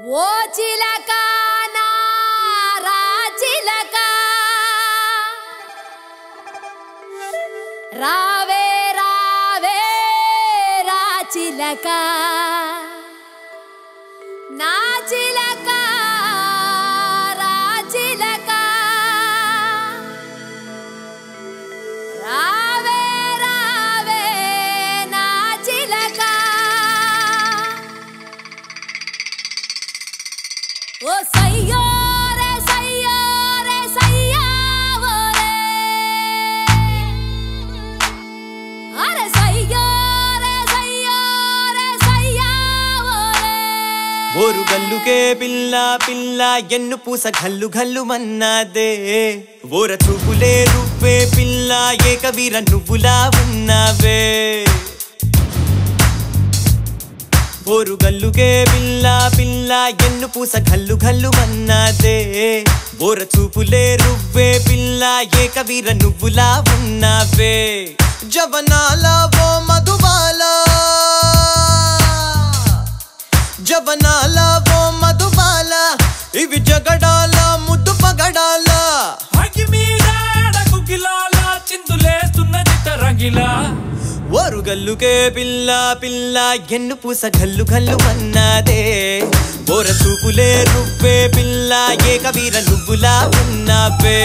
ఓ చిలక నా రాచిలక రావే రావే రాచిలక నా చిలక రాచిలక రావే రావే నా చిలక ఓ సయ్యోరే సయ్యోరే సయ్యావోరే అరే సయ్యోరే సయ్యోరే సయ్యావోరే ఓరు గల్లుకే పిల్ల పిల్ల ఎన్ను పూస గల్లు గల్లు మన్నాదే ఓర చూపులే రువ్వే పిల్ల ఏకవీర నువ్వులా ఉన్నావే ఓరు గల్లుకే పిల్ల పిల్ల ఎన్ను పూస గల్లు గల్లు మన్నాదే ఓర చూపులే రువ్వే పిల్ల ఏకవీర నువ్వులా ఉన్నావే జవనాల ఓ మధుబాల జవనాల ఓ మధుబాల ఇవి జగడాల ముద్దు పగడాల అగి మీద గుగిలాల చిందులేస్తున్న చిత్తరంగిలా ఓరు గల్లుకే పిల్ల పిల్ల ఎన్ను పూస గల్లు గల్లు మన్నాదే ఓర చూపులే రువ్వే పిల్ల ఏకవీర నువ్వులా ఉన్నావే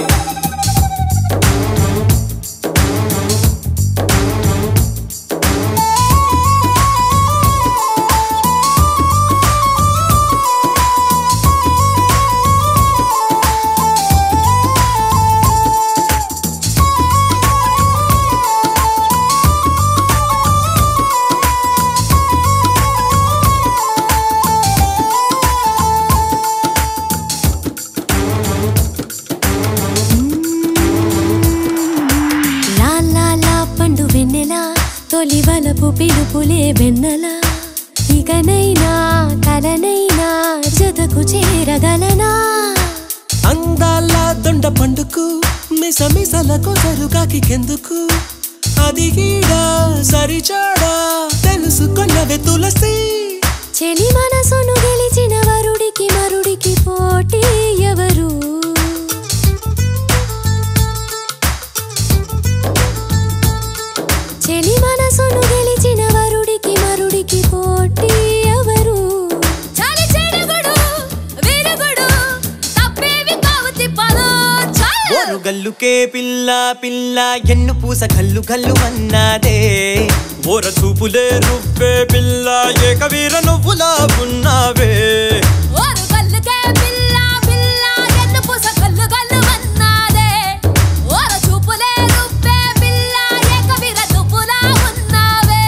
తొలి వలపు పిలుపులే వెన్నెలా ఇకనైనా కలనైనా జతకు చేరగలనా అందాల దొండ పండుకు మిస మిసలకు సరుగాకి కెందుకు అది గీడా సరిచాడా తెలుసుకున్నవే తులసి చెలి మనసును గెలిచిన వరుడికి మరుడికి పోటీ ఎవరు చెలి మనసును గెలిచిన వరుడికి మరుడికి పోటీ ఎవరు చాలి చెడుగుడు విరుగుడు తప్పేవి కావు తిప్పలు ఓరు గల్లుకే పిల్ల పిల్ల ఎన్ను పూస గల్లు గల్లు అన్నాదే ఓర చూపులే రువ్వే పిల్ల ఏకవీర నువ్వులా ఉన్నావే ఓరు గల్లుకే పిల్ల పిల్ల ఎన్ను పూస గల్లు గల్లు అన్నాదే ఓర చూపులే రువ్వే పిల్ల ఏకవీర నువ్వులా ఉన్నావే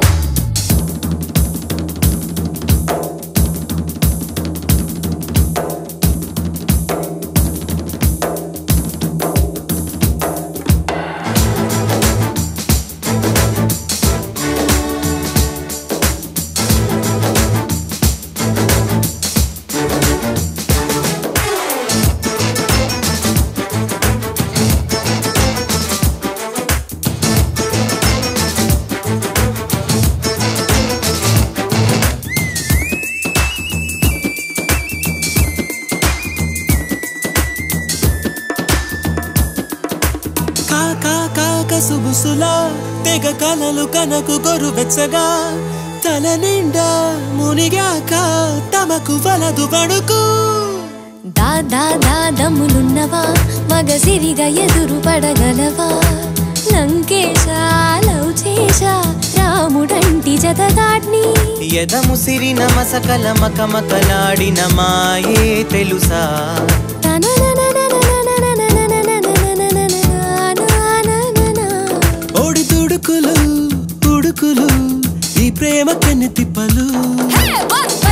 సుబుసులా తెగ కలలు కనకు గొరు వెచ్చగా తల నిండా మునిగాక తమకు వలదు వడుకు దాదా దాదములున్నవా మగసిరిగా ఎదురు పడగలవా లంకేశ లవ్ చేశ రాముడంటి జతదాడ్ని ఎదముసిరి నమసకల మకమకలాడిన మాయే తెలుసా ఓడి తుడుకులు ఉడుకులు ఈ ప్రేమ కన్ని తిప్పలు